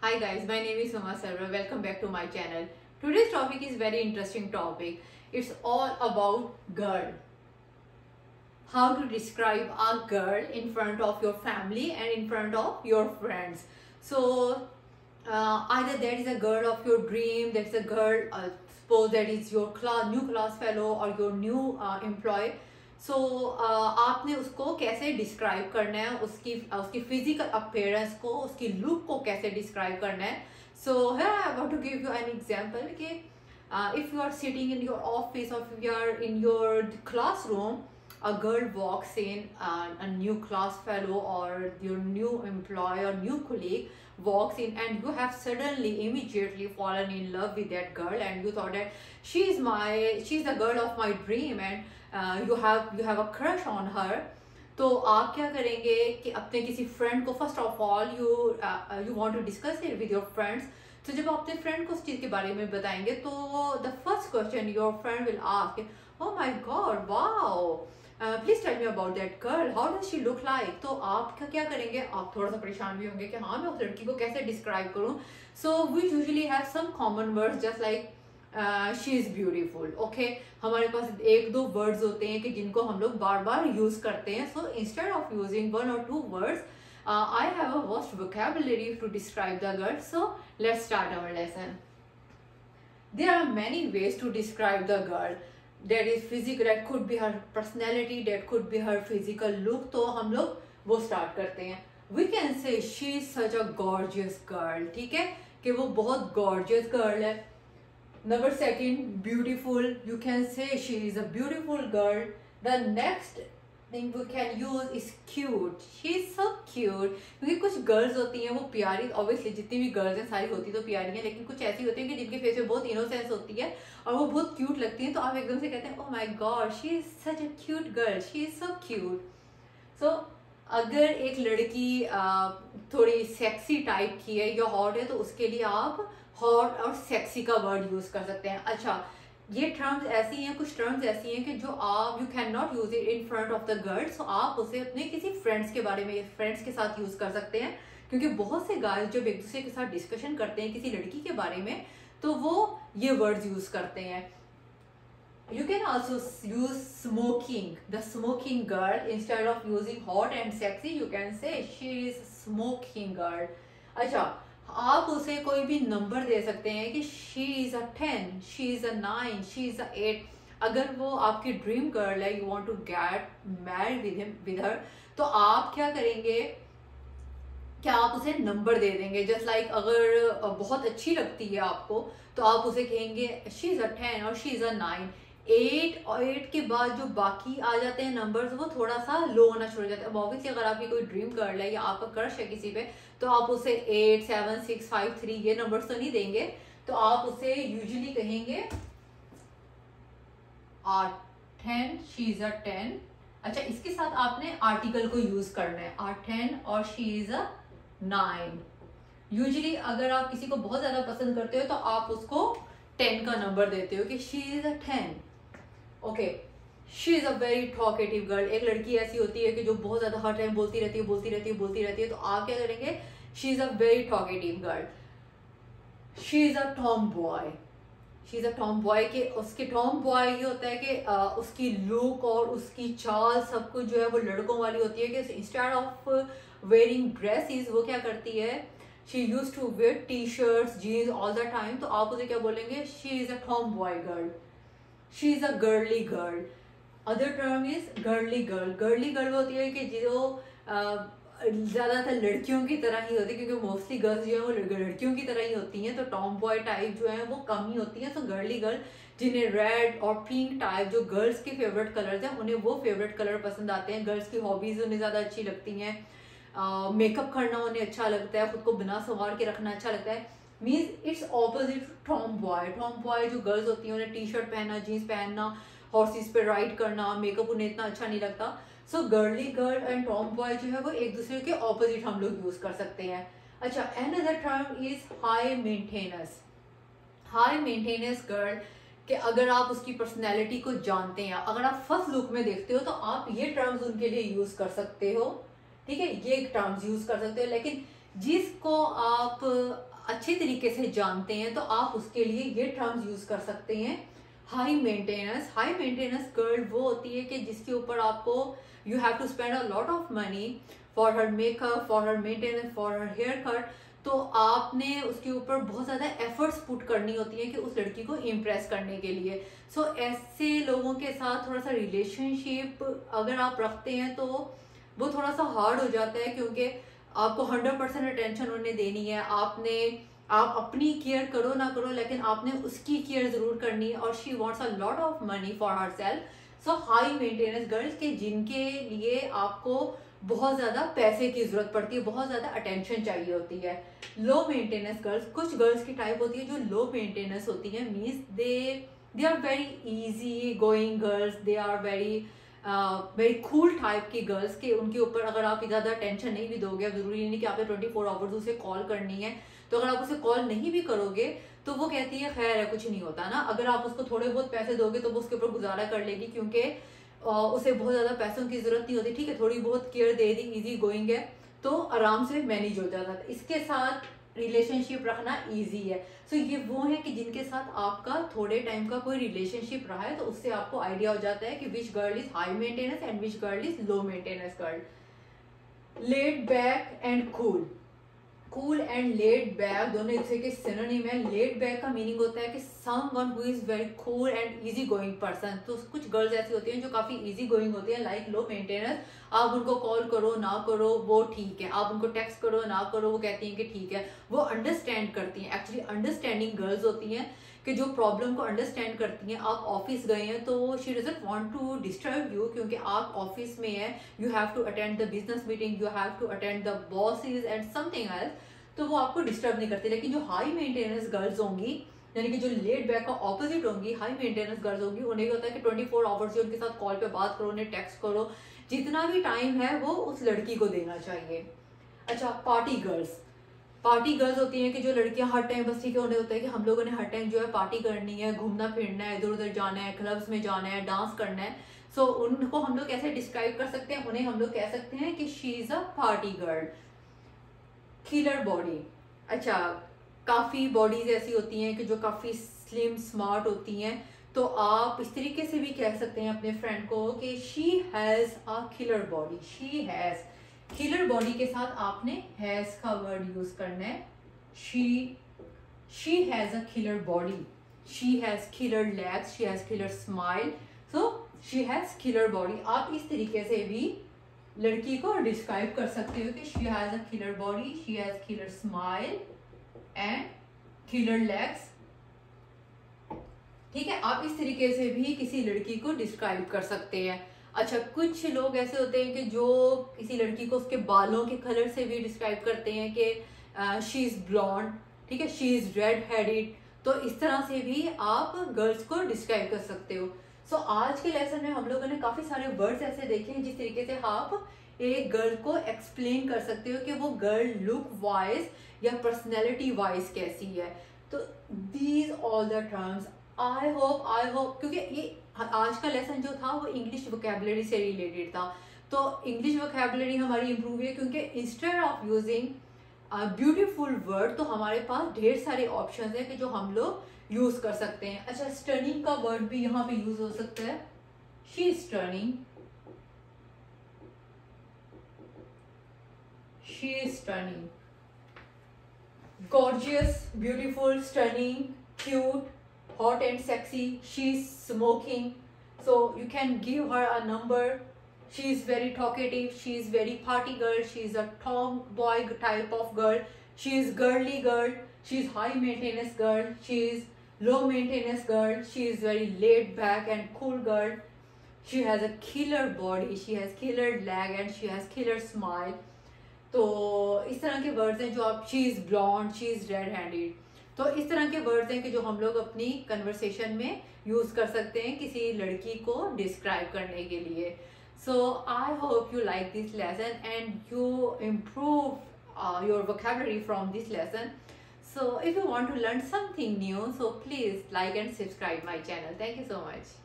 Hi guys, my name is Uma Sarwar. Welcome back to my channel. Today's topic is very interesting topic. It's all about girl. How to describe a girl in front of your family and in front of your friends. So either that is a girl of your dream, that's a girl, suppose that is your new class fellow or your new employee. सो आपने उसको कैसे describe करना है, उसकी physical appearance को, उसकी look को कैसे डिस्क्राइब करना है. So here I want to give you an example कि if you are sitting in your office or if you are in your classroom, a girl walks in, a new class fellow or your new employee or new colleague walks in, and you have suddenly immediately fallen in love with that girl and you thought that she's the girl of my dream and you have a crush on her. तो आप क्या करेंगे कि अपने किसी friend को, first of all you want to discuss it with your friends. तो जब आप अपने फ्रेंड को उस चीज़ के बारे में बताएंगे तो the first question your friend will ask, oh my God, wow, please tell me about that girl, how does she look like. तो आप क्या करेंगे, आप थोड़ा सा परेशान भी होंगे कि हाँ मैं उस लड़की को कैसे डिस्क्राइब करूँ. So we usually have some common words just like she is beautiful. Okay, हमारे पास एक दो वर्ड्स होते हैं कि जिनको हम लोग बार बार यूज करते हैं. So instead of using one or two words, I have a vast vocabulary to describe the girl. So let's start our lesson. There are many ways to describe the girl. That is physical, that could be her personality, that could be her physical look. तो हम लोग वो start करते हैं. We can say she is such a gorgeous girl. ठीक है कि वो बहुत gorgeous girl है. Number second, beautiful. You can say she is a beautiful girl. The next thing we can use is cute. She is so cute. क्योंकि कुछ girls होती हैं वो प्यारी, ऑब्वियसली जितनी भी गर्ल्स हैं सारी होती तो प्यारी हैं, लेकिन कुछ ऐसी होती हैं कि जिनके फेस में बहुत इनोसेंस होती है और वो बहुत क्यूट लगती हैं. तो आप एकदम से कहते हैं oh my God, she is such a cute girl, she is so cute. So अगर एक लड़की थोड़ी सेक्सी टाइप की है या हॉट है तो उसके लिए आप हॉट और सेक्सी का वर्ड यूज कर सकते हैं. अच्छा, ये टर्म्स ऐसी हैं, कुछ टर्म्स ऐसी हैं कि जो आप you can not use it in front of the girls. तो आप उसे अपने किसी फ्रेंड्स के बारे में, फ्रेंड्स के साथ यूज कर सकते हैं. क्योंकि बहुत से गाइस जब एक दूसरे के साथ डिस्कशन करते हैं किसी लड़की के बारे में तो वो ये वर्ड्स यूज करते हैं. You can also use smoking, the smoking girl. Instead of using hot and sexy, you can say she is smoking girl. अच्छा, आप उसे कोई भी नंबर दे सकते हैं कि she is a 10, she is a 9, she is a 8. अगर वो आपकी ड्रीम गर्ल है, you want to get married with her, तो आप क्या करेंगे, क्या आप उसे नंबर दे देंगे. जस्ट लाइक अगर बहुत अच्छी लगती है आपको तो आप उसे कहेंगे शी इज़ अ 10 और शी इज़ अ 9. 8 और 8 के बाद जो बाकी आ जाते हैं नंबर्स वो थोड़ा सा लो होना शुरू हो जाता है. ऑब्वियसली अगर आपकी कोई ड्रीम गर्ल है या आपका क्रश है किसी पे तो आप उसे 8, 7, 6, 5, 3 ये नंबर्स तो नहीं देंगे. तो आप उसे यूजुअली कहेंगे 10, शी इज अ 10. अच्छा, इसके साथ आपने आर्टिकल को यूज करना है, 10 और शी इज अ 9. यूजुअली अगर आप किसी को बहुत ज्यादा पसंद करते हो तो आप उसको 10 का नंबर देते हो कि she is a 10. Okay, she is a very talkative girl. एक लड़की ऐसी होती है कि जो बहुत ज्यादा हर टाइम बोलती रहती है. तो आप क्या करेंगे, she is a very talkative girl. She is a tomboy. She is a tomboy के उसके टॉम बॉय ये होता है कि उसकी लुक और उसकी चाल सब कुछ जो है वो लड़कों वाली होती है. कि इंस्टेड ऑफ वेयरिंग ड्रेसेस वो क्या करती है, she use to wear t-shirts, jeans all the time. तो आप उसे क्या बोलेंगे, she is a tomboy girl, she is a girly girl. Other term is girly girl. Girly girl होती है कि जो ज्यादातर लड़कियों की तरह ही होती है, क्योंकि मोस्टली गर्ल्स जो है वो लड़कियों की तरह ही होती हैं. तो टॉम बॉय टाइप जो है वो कम ही होती है. तो गर्ली गर्ल जिन्हें रेड और पिंक टाइप जो गर्ल्स के फेवरेट कलर्स हैं उन्हें वो फेवरेट कलर पसंद आते हैं. गर्ल्स की हॉबीज उन्हें ज्यादा अच्छी लगती हैं. मेकअप करना उन्हें अच्छा लगता है, खुद को बिना संवार के रखना अच्छा लगता है. Means it's opposite tomboy. Tomboy जो गर्ल्स होती हैं उन्हें टी शर्ट पहनना, जीन्स पहनना, हॉर्सेस पे राइड करना, मेकअप उन्हें इतना अच्छा नहीं लगता. So girly girl and tomboy जो है वो एक दूसरे के ऑपोजिट हम लोग यूज कर सकते हैं. अच्छा, another term is high maintenance. High maintenance girl कि अगर आप उसकी पर्सनैलिटी को जानते हैं, अगर आप फर्स्ट लुक में देखते हो तो आप ये टर्म्स उनके लिए यूज कर सकते हो. ठीक है, ये टर्म्स यूज कर सकते हो. लेकिन जिसको आप अच्छे तरीके से जानते हैं तो आप उसके लिए ये टर्म्स यूज कर सकते हैं। हाई मेंटेनेंस गर्ल वो होती है कि जिसके ऊपर आपको you have to spend a lot of money for her makeup, for her maintenance, for her haircut. तो आपने उसके ऊपर बहुत ज़्यादा एफर्ट्स पुट करनी होती है कि उस लड़की को इम्प्रेस करने के लिए। सो ऐसे लोगों के साथ थोड़ा सा रिलेशनशिप अगर आप रखते हैं तो वो थोड़ा सा हार्ड हो जाता है, क्योंकि आपको 100% अटेंशन उन्हें देनी है। आप अपनी केयर करो ना करो, लेकिन आपने उसकी केयर जरूर करनी है, और she wants a lot of money for herself. So high maintenance girls के जिनके लिए आपको बहुत ज्यादा पैसे की जरूरत पड़ती है, बहुत ज्यादा अटेंशन चाहिए होती है। लो मेंटेनेंस गर्ल्स, कुछ गर्ल्स की टाइप होती है जो लो मेंटेनेंस होती है, means they are very easy going girls, they are very cool type की गर्ल्स के उनके ऊपर अगर आप ज्यादा टेंशन नहीं भी दोगे, जरूरी नहीं कि आपने 24 आवर्स उसे कॉल करनी है, तो अगर आप उसे कॉल नहीं भी करोगे तो वो कहती है खैर है कुछ नहीं होता ना। अगर आप उसको थोड़े बहुत पैसे दोगे तो वो उसके ऊपर गुजारा कर लेगी, क्योंकि उसे बहुत ज्यादा पैसों की जरूरत नहीं होती। ठीक है, थोड़ी बहुत केयर दे दी, इजी गोइंग है तो आराम से मैनेज हो जाता है। इसके साथ रिलेशनशिप रखना इजी है। सो ये वो है कि जिनके साथ आपका थोड़े टाइम का कोई रिलेशनशिप रहा है, तो उससे आपको आइडिया हो जाता है कि which girl is high maintenance and which girl is low maintenance girl. Laid back and cool and laid back दोनों एक दूसरे के सिनोनिम है। लेड बैक का मीनिंग होता है कि someone who is very cool and easy going person. तो कुछ गर्ल्स ऐसी होती हैं जो काफी इजी गोइंग होती हैं, लाइक लो मेंटेनेंस। आप उनको कॉल करो ना करो वो ठीक है, आप उनको टेक्स्ट करो ना करो वो कहती हैं कि ठीक है, वो अंडरस्टैंड करती हैं। एक्चुअली अंडरस्टैंडिंग गर्ल्स होती हैं कि जो प्रॉब्लम को अंडरस्टैंड करती हैं। आप ऑफिस गए हैं तो she doesn't want to disturb you, क्योंकि आप ऑफिस में हैं, you have to attend the business meeting, you have to attend the bosses and something else, तो वो आपको डिस्टर्ब नहीं करती। लेकिन जो हाई मेंटेनेंस गर्ल्स होंगी, यानी कि जो लेड बैक का ऑपोजिट होंगी, हाई मेंटेनेंस गर्ल्स होंगी, उन्हें होता है कि 24 आवर्स जो उनके साथ कॉल पे बात करो, उन्हें टेक्स्ट करो, जितना भी टाइम है वो उस लड़की को देना चाहिए। अच्छा, पार्टी गर्ल्स होती हैं कि जो लड़कियां हर टाइम बस ठीक है, उन्हें होता है कि हम लोगों ने हर टाइम जो है पार्टी करनी है, घूमना फिरना है, इधर उधर जाना है, क्लब्स में जाना है, डांस करना है। सो उनको हम लोग कैसे डिस्क्राइब कर सकते हैं? उन्हें हम लोग कह सकते हैं कि she is a party girl. Killer body, अच्छा काफी बॉडीज ऐसी होती हैं कि जो काफी स्लिम स्मार्ट होती हैं, तो आप इस तरीके से भी कह सकते हैं अपने फ्रेंड को कि she has a killer body. She has, killer body के साथ आपने हैज का वर्ड यूज करना है। She has a killer body, she has killer legs, she has killer smile, so she has killer body. आप इस तरीके से भी लड़की को डिस्क्राइब कर सकते हो कि she has a killer body, she has killer smile and killer legs. ठीक है, आप इस तरीके से भी किसी लड़की को डिस्क्राइब कर सकते हैं। अच्छा, कुछ लोग ऐसे होते हैं कि जो किसी लड़की को उसके बालों के कलर से भी डिस्क्राइब करते हैं कि शी इज ब्लॉन्ड, ठीक है, शी इज रेड हेडेड। तो इस तरह से भी आप गर्ल्स को डिस्क्राइब कर सकते हो। सो आज के लेसन में हम लोगों ने काफी सारे वर्ड्स ऐसे देखे हैं जिस तरीके से आप एक गर्ल को एक्सप्लेन कर सकते हो कि वो गर्ल लुक वाइज या पर्सनैलिटी वाइज कैसी है। तो these all the terms I hope क्योंकि ये आज का लेसन जो था वो इंग्लिश वोकैबुलरी से रिलेटेड था, तो इंग्लिश वोकैबुलरी हमारी इंप्रूव हुई है, क्योंकि instead of using beautiful word तो हमारे पास ढेर सारे ऑप्शंस हैं कि जो हम लोग यूज कर सकते हैं। अच्छा, स्टनिंग का वर्ड भी यहाँ पे यूज हो सकता है। She is stunning, she is stunning. Gorgeous, beautiful, stunning, cute, hot and sexy. She's smoking. So you can give her a number. She is very talkative. She is very party girl. She is a tomboy type of girl. She is girly girl. She is high maintenance girl. She is low maintenance girl. She is very laid back and cool girl. She has a killer body. She has killer leg and she has killer smile. तो इस तरह के words हैं जो आप, she is blonde, she is red handed, तो इस तरह के वर्ड्स हैं कि जो हम लोग अपनी कन्वर्सेशन में यूज कर सकते हैं किसी लड़की को डिस्क्राइब करने के लिए। So I hope you like this lesson and you improve your vocabulary from this lesson. So if you want to learn something new, so please like and subscribe my channel. Thank you so much.